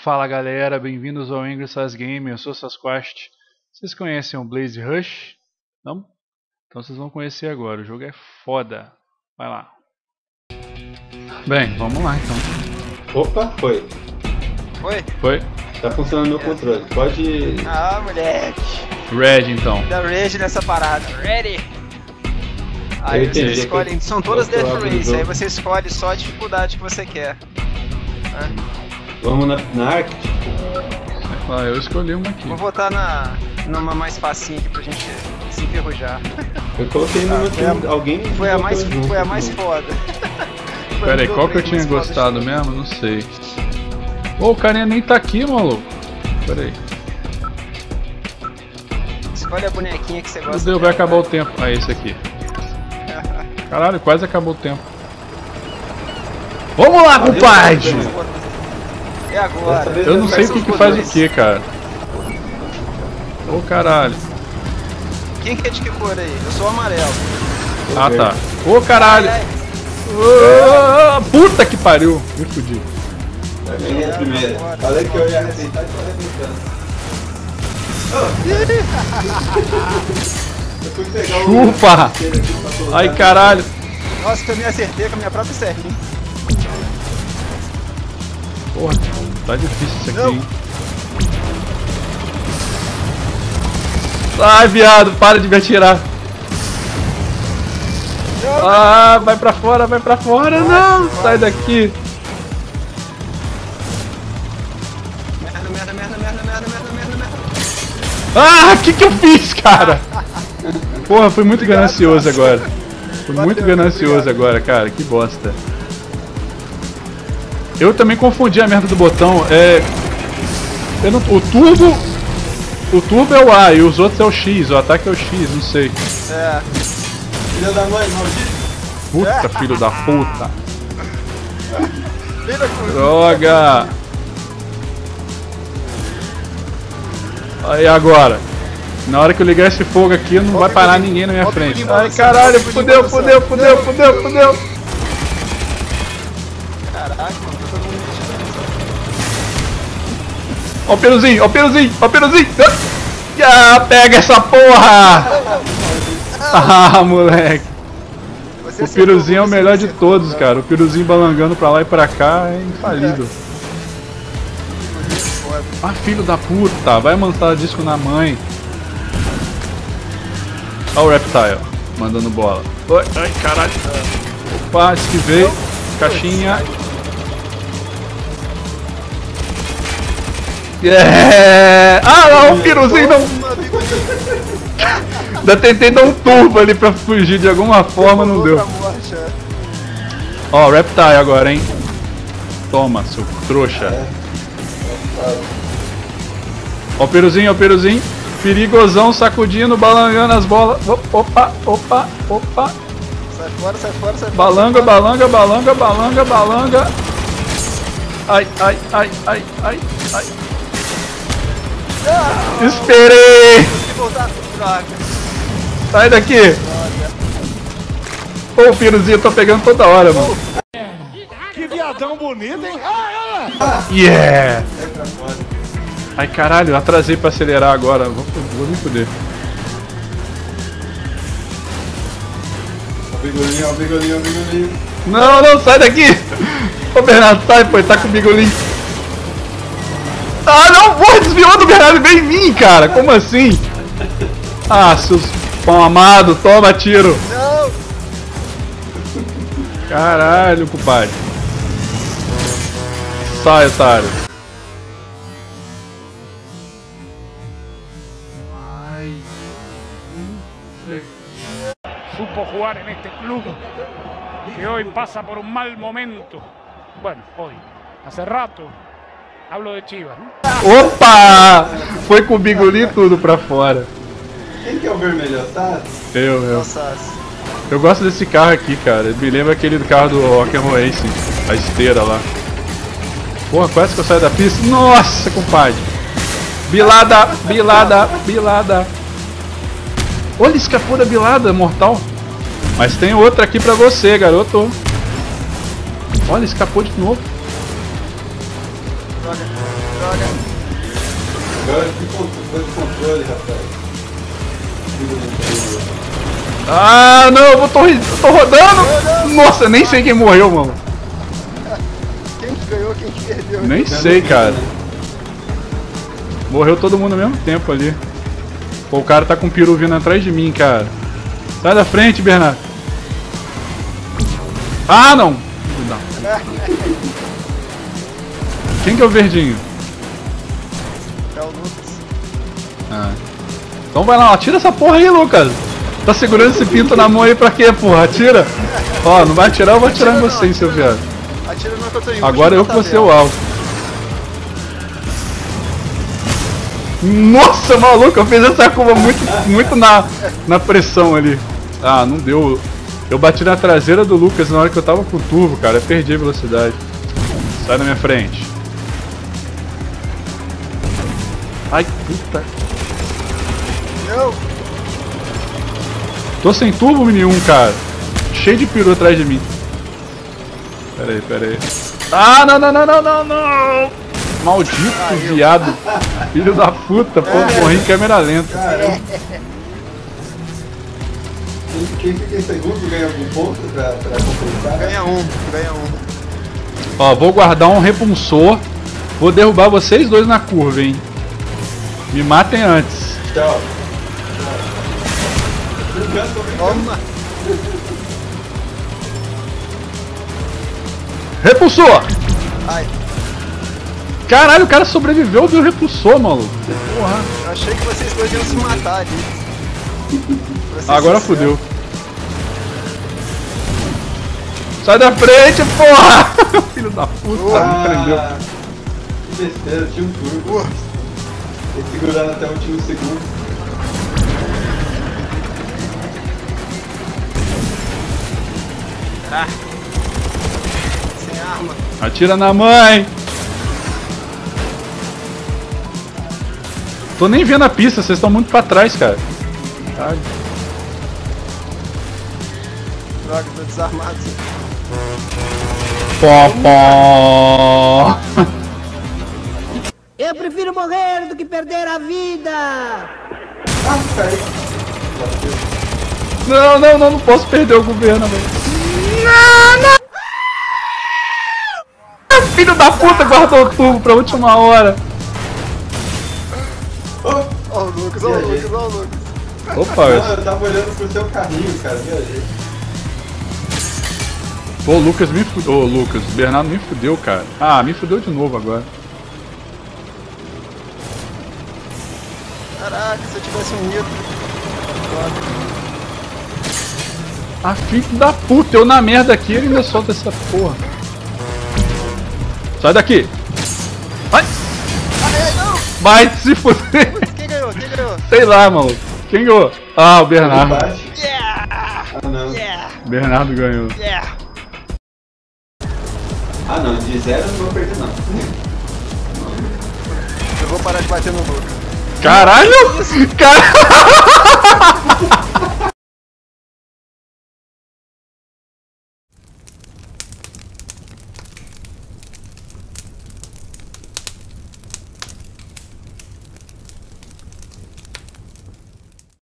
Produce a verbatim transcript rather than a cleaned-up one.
Fala galera, bem-vindos ao Angry Stars Game, eu sou o Sasquatch. Vocês conhecem o Blaze Rush? Não? Então vocês vão conhecer agora, o jogo é foda. Vai lá. Bem, vamos lá então. Opa, foi. Foi? Foi? Tá funcionando meu controle, pode... Ah, moleque. Red então. Dá Red nessa parada. Ready? Aí Eu você entendi, escolhe, que- são todas eu tô Death abrindo Race, o aí jogo. você escolhe só a dificuldade que você quer. Né? Vamos na, na Arctic? Ah, eu escolhi uma aqui. Vou votar na, numa mais facinha aqui pra gente se enferrujar. Eu coloquei numa foi a- que alguém... Foi a botou mais, junto foi a mais comigo. foda. Foi Pera aí, a qual que eu mais tinha foda de gostado todas. mesmo? Não sei. Ô, o carinha nem tá aqui, maluco. Pera aí. Escolhe a bonequinha que você Meu gosta. Deus, vai dela, acabar o tempo. Ah, esse aqui. Caralho, quase acabou o tempo. Vamos lá, compadre! É agora. Dessa vez Eu não sei o Quais que são que os faz o botões? que, cara. Ô, caralho. Quem que é de que cor aí? Eu sou o amarelo. Ah, tá. Ô, caralho. Ai, ai. Ô, puta que pariu. Me fudi. Eu ganhei a primeira. Falei que eu ia arrebentar e tô arrebentando. Eu fui pegar o... Chupa! aqui pra colocar. Ai, caralho. Nossa, que eu me acertei com a minha própria serrinha. Porra, tá difícil isso aqui, Não. hein. Ai, viado, para de me atirar. Não. Ah, vai pra fora, vai pra fora. Não, sai daqui. Merda, merda, merda, merda, merda, merda, merda, merda. Ah, o que que eu fiz, cara? Porra, fui muito ganancioso agora. Fui muito Valeu, ganancioso obrigado. agora, cara. Que bosta. Eu também confundi a merda do botão. É. Eu não... O turbo. O turbo é o A e os outros é o X. O ataque é o X, não sei. É. Filha da mãe, maldito. Puta, filho da puta. Vem da cruz. Droga. Aí agora. Na hora que eu ligar esse fogo aqui, não vai parar ninguém na minha Ó o frente. bigodinho Ai, balançando, caralho, ó o bigodinho fudeu, fudeu, balançando. fudeu, fudeu, fudeu. Caraca, mano, tá todo mundo Ó o peruzinho, ó o peruzinho, ó o peruzinho. Ah, pega essa porra. Ah, moleque. Você O acertou, peruzinho é o você melhor de acertou, todos, né? cara. O peruzinho balangando pra lá e pra cá é infalível. Foda. Ah, filho da puta, vai montar disco na mãe. Ó o Reptile, mandando bola. Oi, ai, caralho. Opa, esquivei. Caixinha. Yeah! Ah, não, o piruzinho não. Toma, bigodinho. Ainda tentei dar um turbo ali pra fugir de alguma forma, não Rolou deu. pra morte, é. Ó, Reptile agora, hein? Toma, seu trouxa. Ó o peruzinho, ó o peruzinho. Perigosão, sacudindo, balangando as bolas. Opa, opa, opa. Sai fora, sai fora, sai fora. Balanga, balanga, balanga, balanga, balanga. Ai, ai, ai, ai, ai, ai. Ah, Esperei! que voltar. Droga. Sai daqui! Pô, o piruzinho eu tô pegando toda hora, mano. Que viadão bonito, hein? Ah, olha! Yeah! Ai, caralho, atrasei pra acelerar agora. Vou, vou me fuder. Ó o bigolinho, ó o bigolinho, ó o bigolinho. Não, não, sai daqui! Ô, Bernardo, sai, pô, ele tá com o bigolinho. Ah, não, porra, desviou do Bernardo, veio em mim, cara. Como assim? Ah, seus pão amado, toma tiro. Não. Caralho, compadre. Sai, otário. Supo jugar en este club que hoy pasa por un mal momento. Bueno, hoy, hace rato, hablo de Chivas, ¿no? Opa! Foi com o bigolinho tudo pra fora. Quem que é o vermelho, tá? Eu, eu. Nossa. Eu gosto desse carro aqui, cara. Ele me lembra aquele do carro do Rock'n'Roll Racing. A esteira lá. Porra, quase que eu saio da pista. Nossa, compadre. Bilada, bilada, bilada. Olha, escapou da bilada, mortal. Mas tem outra aqui pra você, garoto. Olha, escapou de novo. Droga. Agora que controle, controle, rapaz. Ah, não, eu vou tô, eu tô rodando. Nossa, nem sei quem morreu, mano. Quem que ganhou, quem que perdeu? Nem sei, cara. Morreu todo mundo ao mesmo tempo ali. Pô, o cara tá com o peru vindo atrás de mim, cara. Sai da frente, Bernardo. Ah, não. Não. Quem que é o verdinho? É o Lucas. Ah. Então vai lá, atira essa porra aí, Lucas. Tá segurando esse pinto na mão aí pra quê, porra? Atira. Ó, não vai atirar, eu vou atirar em você, hein, seu viado. Atira no que eu tô indo. Agora eu que vou ser o alvo. Nossa, maluco, eu fiz essa curva muito, muito na, na pressão ali. Ah, não deu. Eu bati na traseira do Lucas na hora que eu tava com o turbo, cara. Eu perdi a velocidade. Sai da minha frente. Ai, puta. Não. Tô sem turbo nenhum, cara. Cheio de peru atrás de mim. Pera aí, pera aí. Ah, não, não, não, não, não, não. Maldito ah, viado. Filho da puta, pô, morri em câmera lenta. Caramba. Quem fica em segundo ganha algum ponto pra, pra completar? Ganha um, ganha um. Ó, vou guardar um repulsor. Vou derrubar vocês dois na curva, hein. Me matem antes. Tchau. Toma. Repulsor! Ai. Caralho, o cara sobreviveu do repulsor, maluco. Porra. Eu achei que vocês dois iam se matar ali. Agora fodeu. Sai da frente, porra! Filho da puta, Uau. me prendeu. Que besteira, tinha um turbo. Ele segurando até o último segundo. Ah. Sem arma. Atira na mãe! Tô nem vendo a pista, vocês estão muito pra trás, cara. Caralho. Droga, tô desarmado. Pó, pó. Eu prefiro morrer do que perder a vida! Ah, caiu. Não, não, não, não posso perder o governo, velho. Não, não! Filho da puta, guardou o turbo pra última hora. Oh, Ó o Lucas, ó o Lucas, ó o Lucas. Opa, não, eu tava olhando pro seu carrinho, cara, viajei. Pô, o Lucas me fudeu. Ô, Lucas, o Bernardo me fudeu, cara. Ah, me fudeu de novo agora. Caraca, se eu tivesse um nitro. Ah, filho da puta, eu na merda aqui, ele ainda solta essa porra. Sai daqui! Vai! Ai, não! Vai se fuder! Quem ganhou? Quem ganhou? Sei lá, maluco. Quem ganhou? Ah, o Bernardo. Yeah! Ah, não. Yeah! Bernardo ganhou. Yeah! Ah, não, de zero eu não vou perder, não. Eu vou parar de bater no Lucas. Caralho! Caralho!